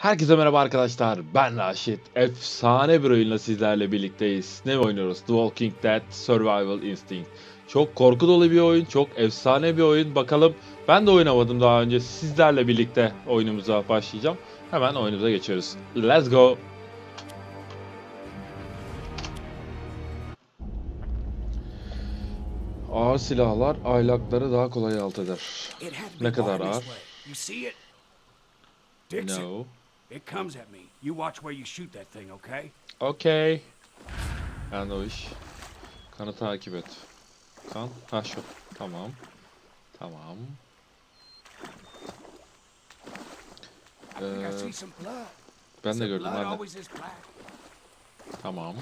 Herkese merhaba arkadaşlar, ben Raşit. Efsane bir oyunla sizlerle birlikteyiz. Ne oynuyoruz? The Walking Dead Survival Instinct. Çok korku dolu bir oyun, çok efsane bir oyun. Bakalım, ben de oynamadım daha önce. Sizlerle birlikte oyunumuza başlayacağım. Hemen oyunumuza geçiyoruz. Let's go! Ağır silahlar aylakları daha kolay alt eder. Ne kadar ağır? No. It comes at me. You watch where you shoot that thing, okay? Okay. Ben de o iş. Kanı takip et. Kan. Ha şu. Tamam. Tamam. I see some blood. Ben de Some gördüm. blood Ben de. always is black. Tamam.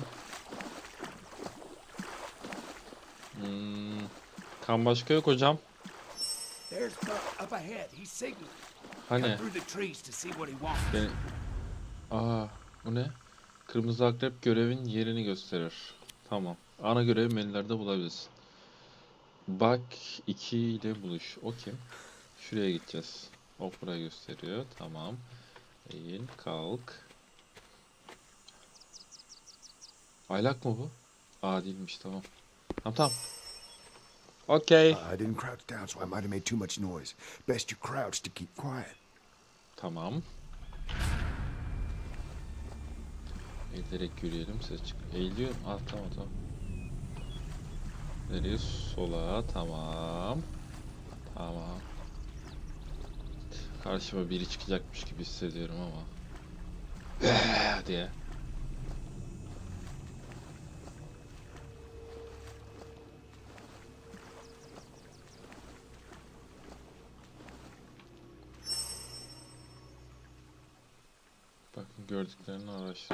Kan başka yok hocam. There's Buck up ahead. He's signaling. Hani? Cut through the trees to see what he wants. Beni... Aa, bu ne? Kırmızı akrep görevin yerini gösterir. Tamam. Ana görevi menülerde bulabilirsin. Bak 2 ile buluş. Okey. Şuraya gideceğiz. Ok buraya gösteriyor. Tamam. Eğil, kalk. Aylak mı bu? Aa değilmiş, tamam. Tamam. Okay. I didn't crouch down, so I might have made too much noise. Best you crouch to keep quiet. Tamam. Eğilerek yürüyelim, ses çık. Eğiliyorum. Ah tamam. Nereye? Sola. Tamam. Tamam. Karşıma biri çıkacakmış gibi hissediyorum ama. diye. Bakın gördüklerini araştır.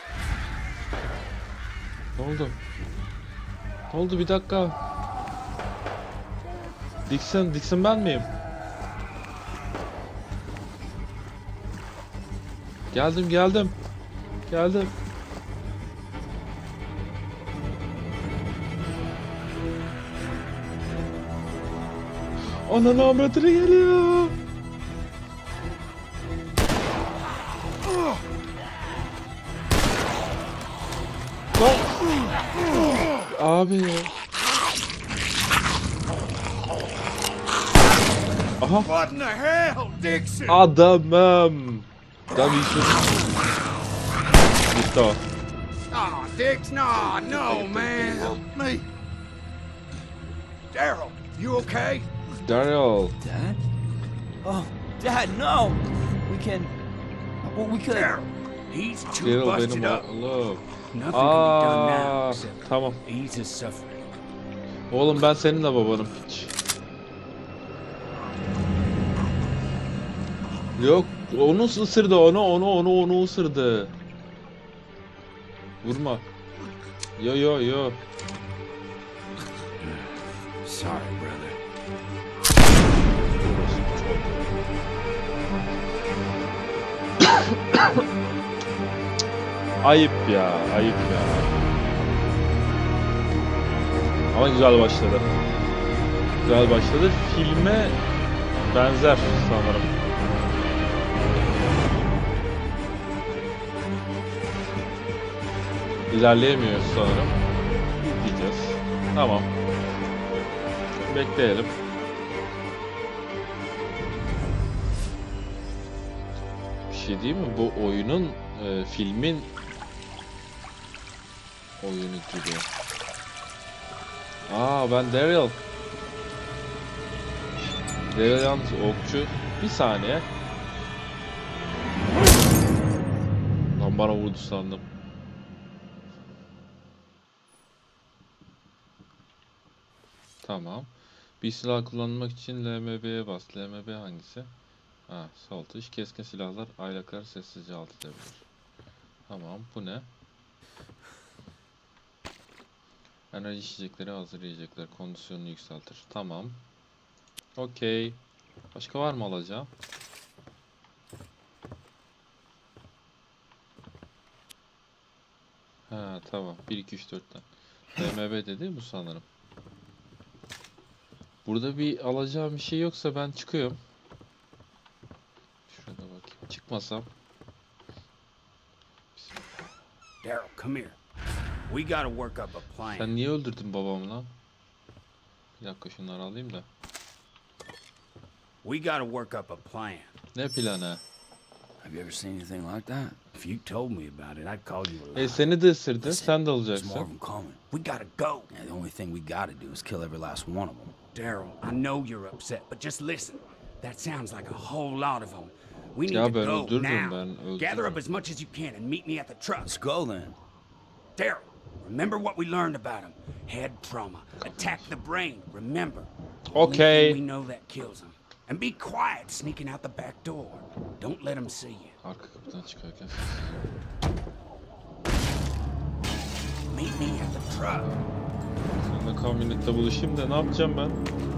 Ne oldu? Ne oldu, bir dakika. Dixon ben miyim? Geldim. Ananı avradını geliyor. Lan. Abi. Aha. What in the hell, Dixon? Adamım. Gitti o. Oh, Dix, no, man. Help me. Daryl, you okay? Daryl. Dad? Oh, Dad, no! We can... Well, we could... Daryl, he's too Daryl busted benim up. oğlum. Nothing can be done now Aa, except tamam. ease his suffering. Oğlum ben senin de babanım piç. Yok, onu ısırdı, onu ısırdı. Vurma. Yo. Sorry, brother. Ayıp ya. Ama güzel başladı. Filme benzer sanırım. İlerleyemiyoruz sanırım. Gideceğiz. Tamam. Bekleyelim. Bir şey değil mi? Bu oyunun, filmin oyunu gibi. Aa, ben Daryl. Daryl yalnız okçu. Bir saniye. Lan bana vurdu sandım. Tamam. Bir silah kullanmak için LMB'ye bas. LMB hangisi? Ha, sol tuş. Keskin silahlar aylakları sessizce alt edebilir. Tamam. Bu ne? Enerji içecekleri hazırlayacaklar. Kondisyonunu yükseltir. Tamam. Okey. Başka var mı alacağım? Ha tamam. 1, 2, 3, 4'ten. LMB dedi bu sanırım. Burada bir alacağım bir şey yoksa ben çıkıyorum. Şurada bakayım. Çıkmasam. Daryl, come here. We gotta work up a plan. Sen niye öldürdün babamı lan? Bir dakika şunları alayım da. We gotta work up a plan. Ne planı? Have you ever seen anything like that? If you told me about it, I'd call you a liar. Seni de ısırdı. Sen de There's more of olacaksın. them coming. We gotta go. Yeah, the only thing we gotta do is kill every last one of them. Daryl, I know you're upset, but just listen. That sounds like a whole lot of them. We need Ya to ben go öldürürüm, now. ben öldürürüm. Gather up as much as you can and meet me at the truck. Let's go then. Daryl, remember what we learned about him. Head trauma. Attack the brain, remember. Okay. Only thing we know that kills him. And be quiet sneaking out the back door. Don't let him see you. Arka kapıdan çıkarken. Meet me at the truck. Seninle kamyonette buluşayım da ne yapacağım ben?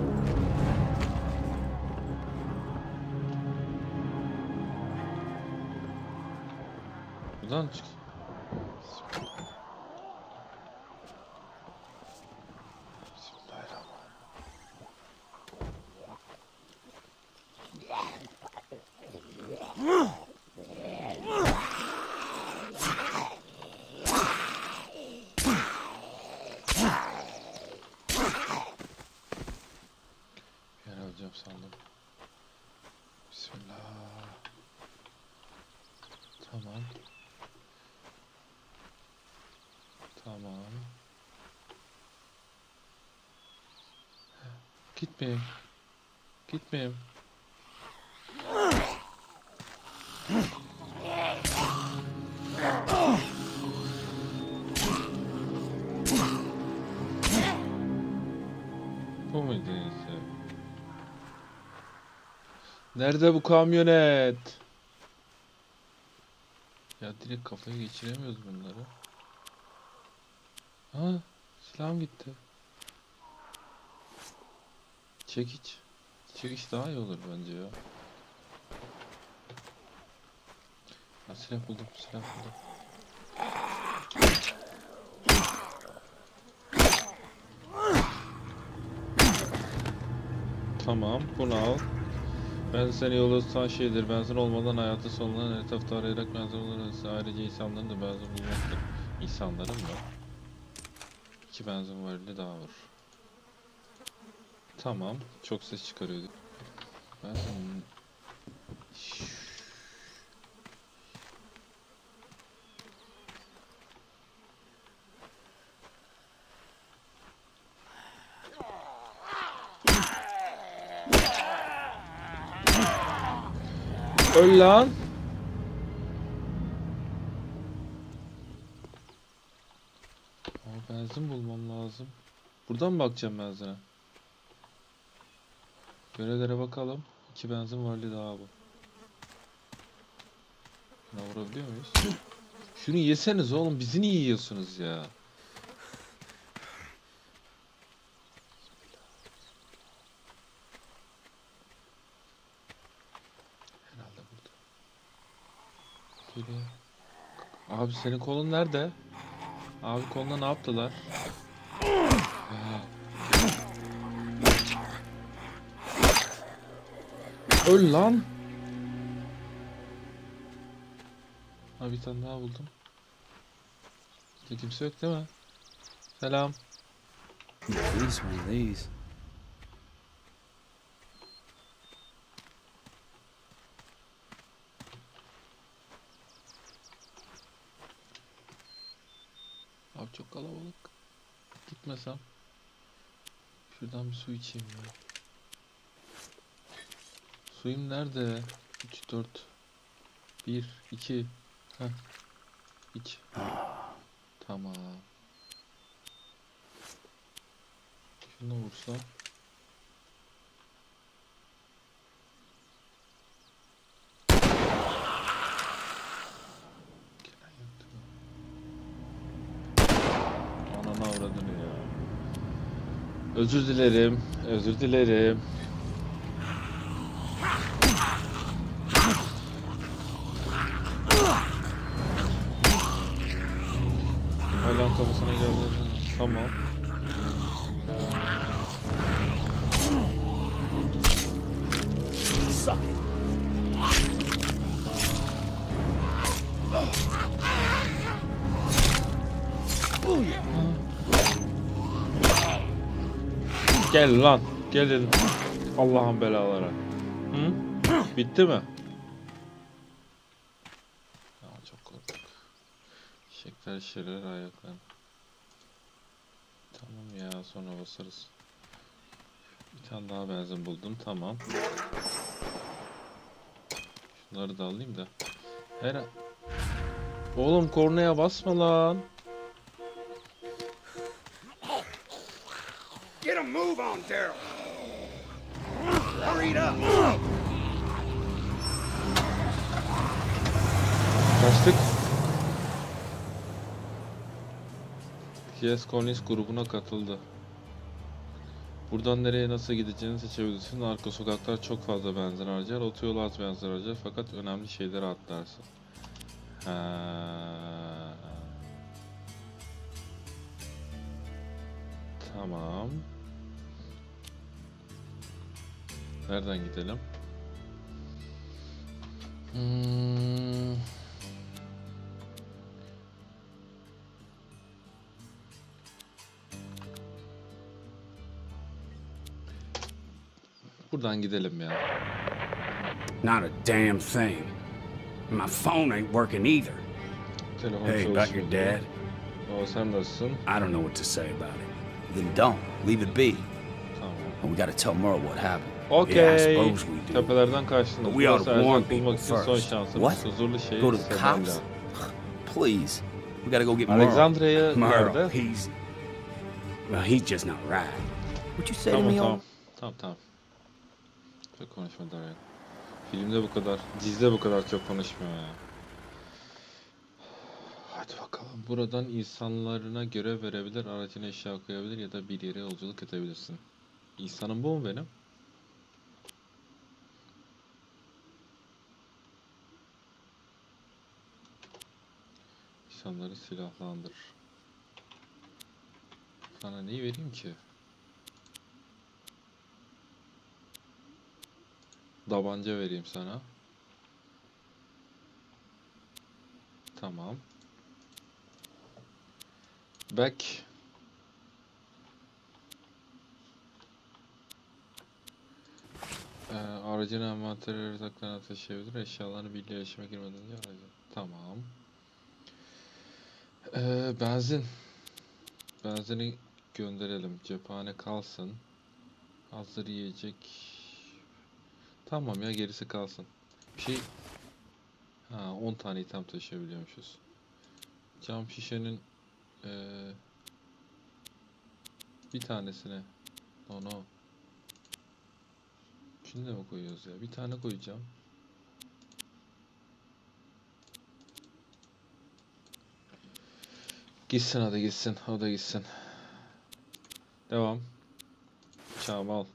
Buradan çık. Bir yer alacağım sandım. Bismillah. Tamam. Tamam. Gitmeyeyim. Gitmeyeyim. Bu muydu neyse? Nerede bu kamyonet? Ya direkt kafaya geçiremiyoruz bunları. Ha, silahım gitti. Çekiç. Çekiç daha iyi olur bence ya. Ha, silah buldum, silah buldum. Tamam, bunu al. Ben seni yolu ısıtan şeydir. Benzin olmadan hayatı sonlanan etrafta arayarak benzin buluruz. Ayrıca insanların da benzin bulmaktır. İnsanların mı? 2 benzin varili daha var. Tamam. Çok ses çıkarıyordu. Benzin... Öl lan. Benzin bulmam lazım. Buradan mı bakacağım benzine? Görevlere bakalım. 2 benzin varlığı daha bu. Şuna vurabiliyor muyuz? Şunu yeseniz oğlum, bizi niye yiyorsunuz ya? Herhalde burada. Geliyor. Abi senin kolun nerede? Abi koluna ne yaptılar? Öl lan. Ha, bir tane daha buldum. Burada kimse yok değil mi? Selam. At least one of these. Abi çok kalabalık. Gitmesem. Şuradan bir su içeyim ya. Suyum nerede? 3, 4, 1, 2. Heh. İç. Tamam. Şunu vursam. Gelen yoktu. Ananı avradını ya. Özür dilerim. Özür dilerim. Hala kafasına geldi. Tamam. Gel lan. Gel dedim. Allah'ın belaları. Hı? Bitti mi? Ya çok korktuk. Şeker şişeler ayaklar. Tamam ya, sonra basarız. Bir tane daha benzin buldum, tamam. Şunları da alayım da. Oğlum kornaya basma lan. Get a move on, Daryl. Hurry it up. Kaçtık. TS Collins grubuna katıldı. Buradan nereye nasıl gideceğini seçebilirsin. Arka sokaklar çok fazla benzin harcar. Otoyol az benzin harcar. Fakat önemli şeyleri atlarsın. Tamam. Nereden gidelim? Buradan gidelim ya. Not a damn thing. My phone ain't working either. Telefon Hey, about your çalışmıyor. dad? O, sen nasılsın? I don't know what to say about it. Then don't. Leave it be. Tamam. And we gotta tell Merle what happened. Okey. Yeah, I suppose we do. Tepelerden kaçtınız. But we ought to Burası warn erzak bulmak people için son first. şansımız. What? Huzurlu şehir Go to the Sedella. cops? Please. We gotta go get Merle. Alexandria Merle, nerede? he's just not right. What you say to Tamam me, tamam. old? Tamam. Çok konuşma Darren. Filmde bu kadar, dizide bu kadar çok konuşmuyor ya. Hadi bakalım. Buradan insanlarına görev verebilir, aracına eşya koyabilir ya da bir yere yolculuk edebilirsin. İnsanım bu mu benim? İnsanları silahlandır. Sana neyi vereyim ki? Tabanca vereyim sana. Tamam. Back. Aracın envanteri erzaklarına taşıyabilir. Eşyalarını birliğe yaşama girmeden önce aracı. Tamam. Benzin. Benzini gönderelim. Cephane kalsın. Hazır yiyecek. Tamam ya, gerisi kalsın. Bir şey... 10 tane item taşıyabiliyormuşuz. Cam şişenin bir tanesine no. Şunu da mı koyuyoruz ya? Bir tane koyacağım. Gitsin, hadi gitsin. O da gitsin. Devam. Çağım al.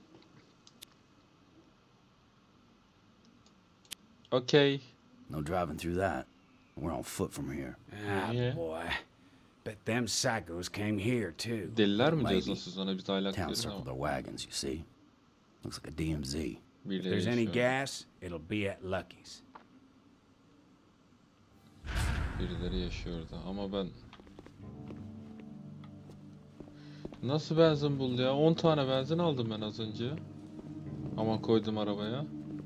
Okay. No driving through that. We're on foot from here. Ah, Yeah. boy. Bet them psychos came here, too. Deliler mi Maybe. diyorsunuz siz ona? Biz aylak Town diyoruz circled ama. their wagons, you see. Looks like a DMZ. If Birileri there's any yaşıyor. gas, it'll be at Lucky's. Birileri yaşıyordu ama ben... Nasıl benzin buldu ya? 10 tane benzin aldım ben az önce. Ama koydum arabaya.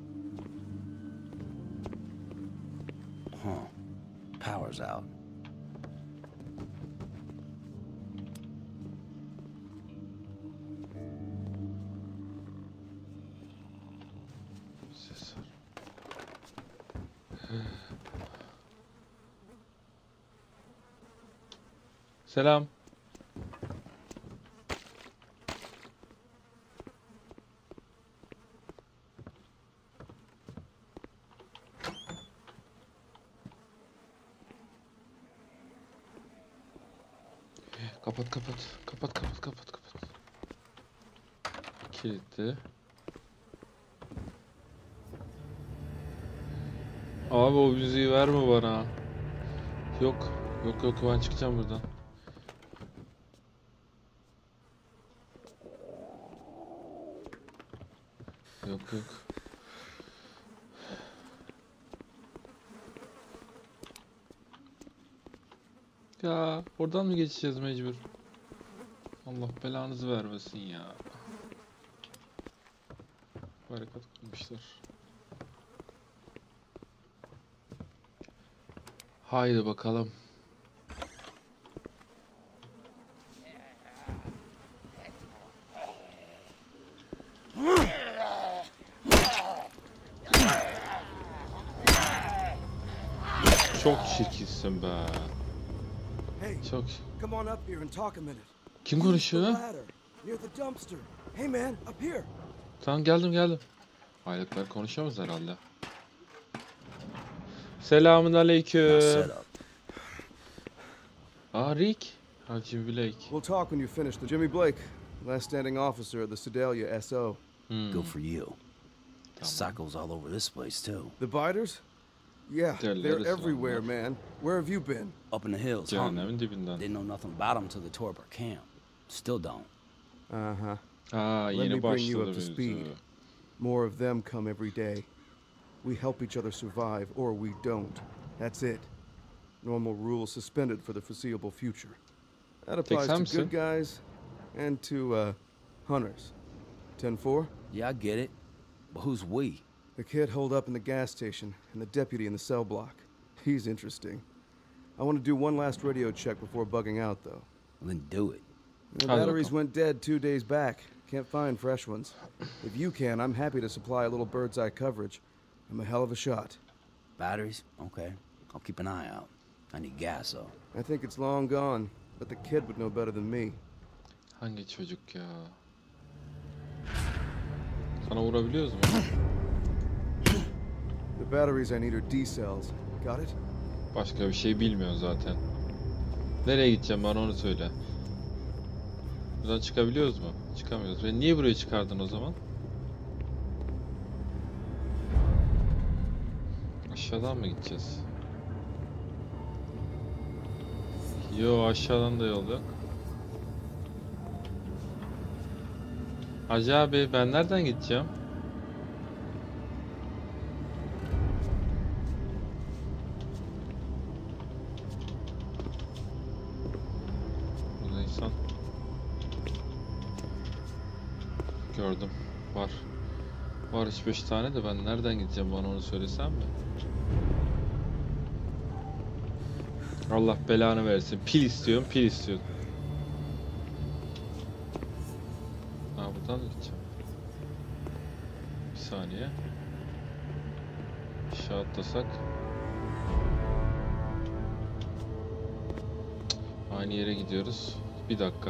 Huh. Power's out. Ses var. Selam. Kapat. Kilitli. Abi o müziği verme bana. Yok ben çıkacağım buradan. Yok. Ya oradan mı geçeceğiz mecbur? Allah belanızı vermesin ya. Barikat kurmuşlar. Haydi bakalım. Çok çirkinsin be. Hey, Çok. come on up here and talk a minute. Kim Use the konuşuyor? ladder near the dumpster. Hey man, up here. Tamam geldim. Aylıklar konuşamaz herhalde. Selamun aleyküm. Set up. Rick. Jimmy Blake. We'll talk when you finish. The Jimmy Blake, last standing officer of the Sedalia SO. Good for you. Psychos all over this place too. The biters? Yeah, They're they're lettuce, everywhere, man. man. Where have you been? Up in the hills, Cehennemin dibinden. Didn't know nothing about them till they tore up our camp. Still don't. Uh-huh. Yeni me bring you başladı up to mevzu. speed. More of them come every day. We help each other survive, or we don't. That's it. Normal rules suspended for the foreseeable future. That applies to Samson. good guys and to, hunters. 10-4? Yeah, I get it. But who's we? The kid holed up in the gas station, and the deputy in the cell block. He's interesting. I want to do one last radio check before bugging out, though. Well, then do it. The Hadi batteries bakalım. went dead 2 days back. Can't find fresh ones. If you can, I'm happy to supply a little bird's eye coverage. I'm a hell of a shot. Batteries? Okay. I'll keep an eye out. I need gas, though. I think it's long gone, but the kid would know better than me. Hangi çocuk ya? Sana vurabiliyoruz mu? The batteries I need are D cells. Got it? Başka bir şey bilmiyor zaten. Nereye gideceğim bana onu söyle. Buradan çıkabiliyoruz mu? Çıkamıyoruz. Ve niye buraya çıkardın o zaman? Aşağıdan mı gideceğiz? Yo, aşağıdan da yol yok. Hacı abi, ben nereden gideceğim? Burada insan. Gördüm. Var. Var 3-5 tane de ben nereden gideceğim, bana onu söylesem mi? Allah belanı versin. Pil istiyorum, pil istiyorum. Buradan mı gideceğim? Bir saniye. Aşağı atlasak. Aynı yere gidiyoruz. Bir dakika.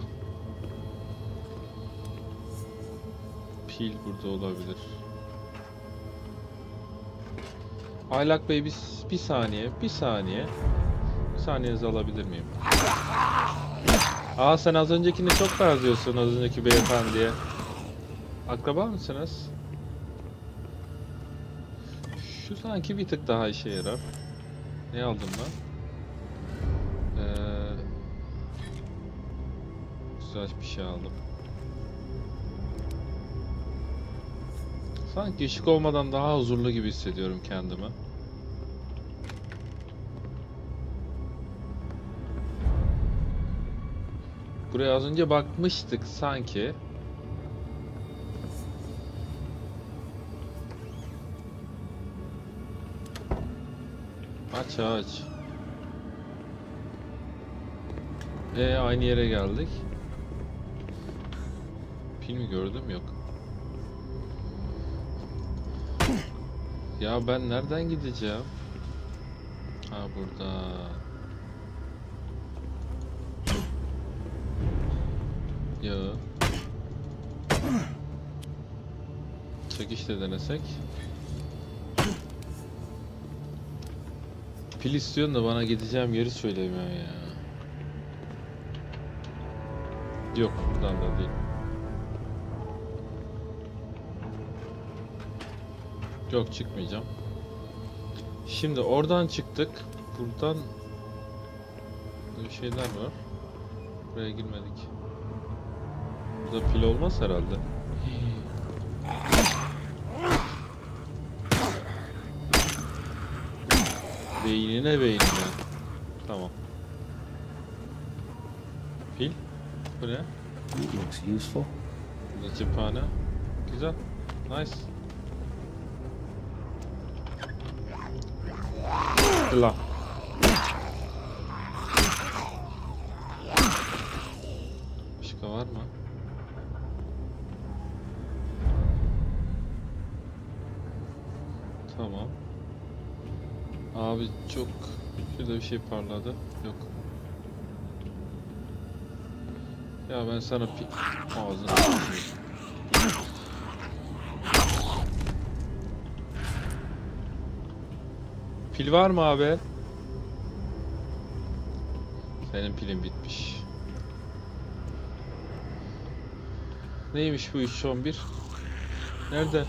Pil burada olabilir. Aylak Bey, bir saniye. Bir saniyenizi alabilir miyim? Sen az öncekini çok benziyorsun, az önceki beyefendiye. Akraba mısınız? Şu sanki bir tık daha işe yarar. Ne aldım ben? Güzel bir şey aldım. Sanki ışık olmadan daha huzurlu gibi hissediyorum kendimi. Buraya az önce bakmıştık sanki. Aç. Aynı yere geldik. Pil mi gördüm? Yok. Ya ben nereden gideceğim? Burada. Ya. Çekişle denesek. Pil istiyorsun da bana gideceğim yeri söylemiyor ya. Yok, buradan da değil. Yok, çıkmayacağım. Şimdi oradan çıktık. Buradan böyle şeyler var. Buraya girmedik. Burada pil olmaz herhalde. Beynine. Tamam. Pil. Bu ne? It looks useful. Bu da cephane. Güzel. Nice. Ulan. Başka var mı? Tamam. Abi çok... Şurada bir şey parladı. Yok. Ya ben sana ağzını açayım. Pil var mı abi? Senin pilin bitmiş. Neymiş bu 311? Nerede?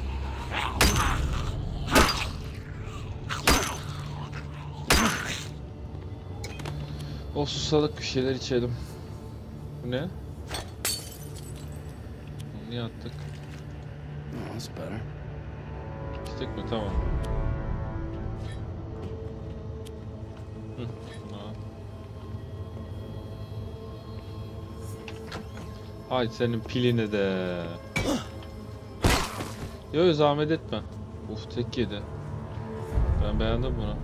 O susalık bir şeyler içelim. Bu ne? Bunu niye attık? Oh, that's better. İçtik mi? Tamam. Hı, tamam. Ay senin pilini de. Yok zahmet etme. Uf tek yedi. Ben beğendim bunu.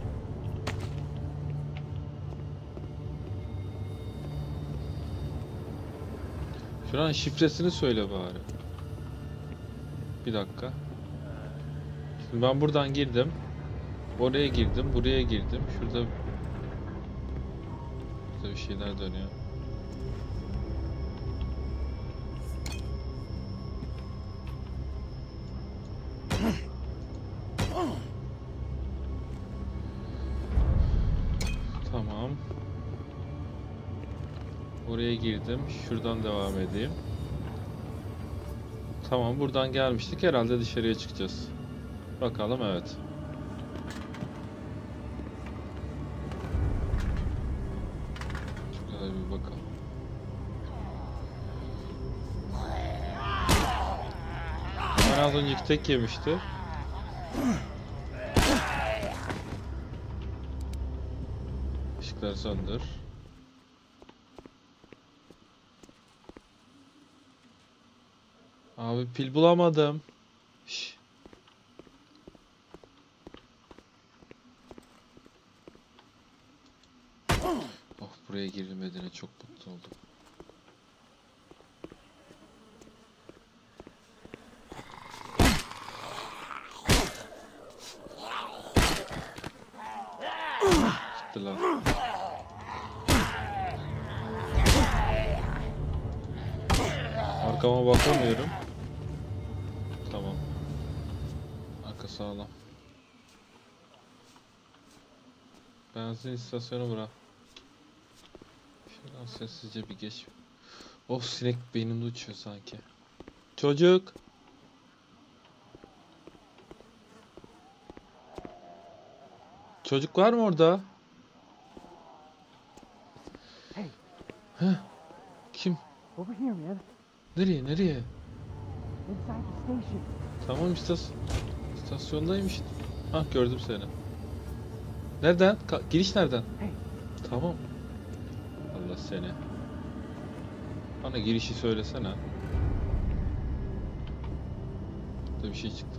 Şuranın şifresini söyle bari. Bir dakika. Şimdi ben buradan girdim. Oraya girdim, buraya girdim. Şurada bir şeyler dönüyor. Tamam. Oraya girdim. Şuradan devam edeyim. Tamam, buradan gelmiştik. Herhalde dışarıya çıkacağız. Bakalım, evet. Şurada bir bakalım. Ben az önceki tek yemişti. Işıkları söndür. Abi pil bulamadım. Şş. Oh, buraya girilmediğine çok mutlu oldum. Gitti lan. Arkama bakamıyorum. Tamam. Arka sağlam. Benzin istasyonu bura. Şuradan sessizce bir geç. Of, sinek beynimde uçuyor sanki. Çocuk. Çocuk var mı orada? Hey. Heh. Kim? Over here, man. Nereye? Nereye? Inside the station. Tamam, istasyondayım işte. Hah, gördüm seni. Nereden? Giriş nereden? Hey. Tamam. Allah seni. Bana girişi söylesene. Burada bir şey çıktı.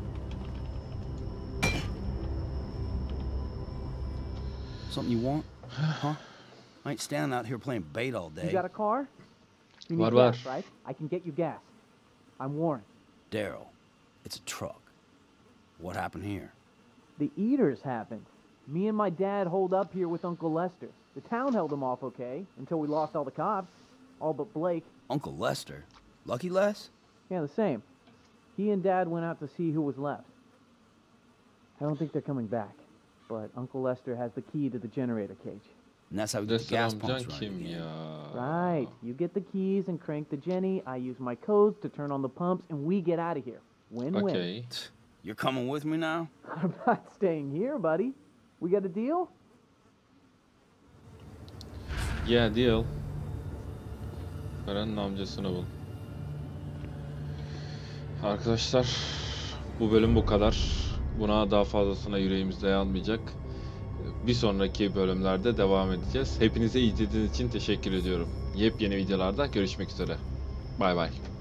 Something you want? Huh? I ain't standing out here playing bait all You day. got a car? You Var, need gas, var. right? I can get you gas. I'm Warren. Daryl, it's a truck. What happened here? The Eaters happened. Me and my dad holed up here with Uncle Lester. The town held him off okay, until we lost all the cops. All but Blake. Uncle Lester? Lucky Les? Yeah, the same. He and Dad went out to see who was left. I don't think they're coming back. But Uncle Lester has the key to the generator cage. And that's how we get the gas Restoran pumps amcan running kim again. ya? Right. You get the keys and crank the Jenny. I use my codes to turn on the pumps, and we get out of here. Win-win. Okay. You're coming with me now? I'm not staying here, buddy. We got a deal? Yeah, deal. Karan'ın amcasını bul. Arkadaşlar, bu bölüm bu kadar. Buna daha fazlasına yüreğimiz dayanmayacak. bir sonraki bölümlerde devam edeceğiz. Hepinize izlediğiniz için teşekkür ediyorum. Yepyeni videolarda görüşmek üzere. Bay bay.